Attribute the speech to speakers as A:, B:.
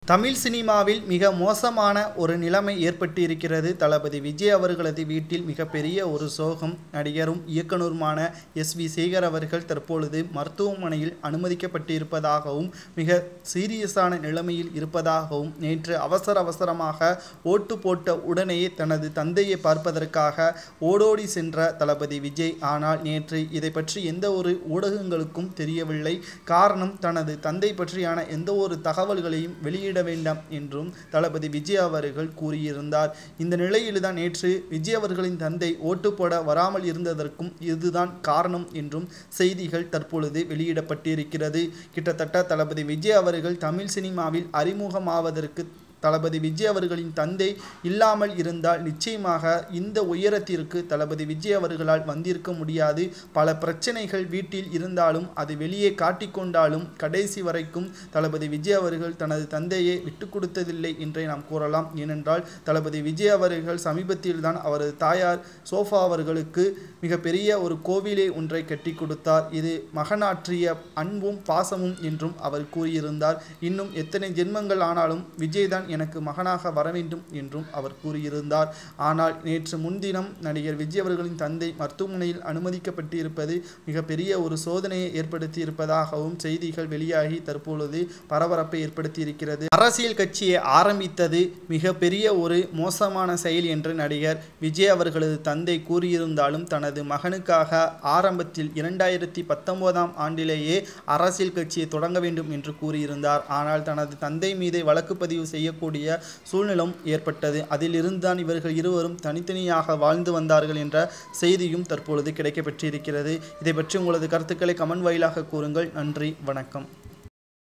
A: தமிழ் சினிமாவில் மிக மோசமான ஒரு நிலைமை ஏற்பட்டு இருக்கிறது. தளபதி விஜய் அவர்களது வீட்டில் மிகப்பெரிய ஒரு சோகம். நடிகரும் இயக்குனருமான எஸ்.வி. சேகர் அவர்கள் தற்பொழுது மருத்துவமனையில் அனுமதிக்கப்பட்டிருப்பதாகவும் மிக சீரியஸான நிலைமையில் இருப்பதாகவும் நேற்று அவசரமாக ஓட்டு போட்ட உடனேயே தனது தந்தையை பார்ப்பதற்காக ஓடோடி சென்ற தளபதி விஜய். ஆனால் நேற்று இதை பற்றி எந்த ஒரு ஊடகங்களுக்கும் தெரியவில்லை. காரணம், தனது தந்தை பற்றியான எந்த ஒரு தகவல்களையும் வெளியிட வேண்டாம் என்றும் தளபதி விஜய் அவர்கள் கூறியிருந்தார். இந்த நிலையில்தான் நேற்று விஜய் அவர்களின் தந்தை ஓட்டு போட வராமல் இருந்ததற்கும் இதுதான் காரணம் என்றும் செய்திகள் தற்பொழுது வெளியிடப்பட்டிருக்கிறது. கிட்டத்தட்ட தளபதி விஜய் அவர்கள் தமிழ் சினிமாவில் அறிமுகமாவதற்கு தளபதி விஜய் அவர்களின் தந்தை இல்லாமல் இருந்தால் நிச்சயமாக இந்த உயரத்திற்கு தளபதி விஜய் அவர்களால் வந்திருக்க முடியாது. பல பிரச்சனைகள் வீட்டில் இருந்தாலும் அது வெளியே காட்டிக்கொண்டாலும் கடைசி வரைக்கும் தளபதி விஜய் அவர்கள் தனது தந்தையை விட்டு கொடுத்ததில்லை என்றே நாம் கூறலாம். ஏனென்றால் தளபதி விஜய் அவர்கள் சமீபத்தில் தான் அவரது தாயார் சோஃபா அவர்களுக்கு மிகப்பெரிய ஒரு கோவிலை ஒன்றை கட்டி கொடுத்தார். இது மகனாற்றிய அன்பும் பாசமும் என்றும் அவர் கூறியிருந்தார். இன்னும் எத்தனை ஜென்மங்கள் ஆனாலும் விஜய் தான் எனக்கு மகனாக வர வேண்டும் என்றும் அவர் கூறியிருந்தார். ஆனால் நேற்று முன்தினம் நடிகர் விஜய் அவர்களின் தந்தை மருத்துவமனையில் அனுமதிக்கப்பட்டிருப்பது மிகப்பெரிய ஒரு சோதனையை ஏற்படுத்தி இருப்பதாகவும் செய்திகள் வெளியாகி தற்பொழுது பரபரப்பை ஏற்படுத்தி இருக்கிறது. அரசியல் கட்சியை ஆரம்பித்தது மிகப்பெரிய ஒரு மோசமான செயல் என்று நடிகர் விஜய் அவர்களது தந்தை கூறியிருந்தாலும் தனது மகனுக்காக ஆரம்பத்தில் 2019ஆம் ஆண்டிலேயே அரசியல் கட்சியை தொடங்க வேண்டும் என்று கூறியிருந்தார். ஆனால் தனது தந்தை மீது வழக்கு பதிவு செய்யக்கூடிய சூழ்நிலம் ஏற்பட்டது. அதிலிருந்துதான் இவர்கள் இருவரும் தனித்தனியாக வாழ்ந்து வந்தார்கள் என்ற செய்தியும் தற்பொழுது கிடைக்கப்பெற்றிருக்கிறது. இதை பற்றி உங்களது கருத்துக்களை கமெண்ட் வாயிலாக கூறுங்கள். நன்றி, வணக்கம்.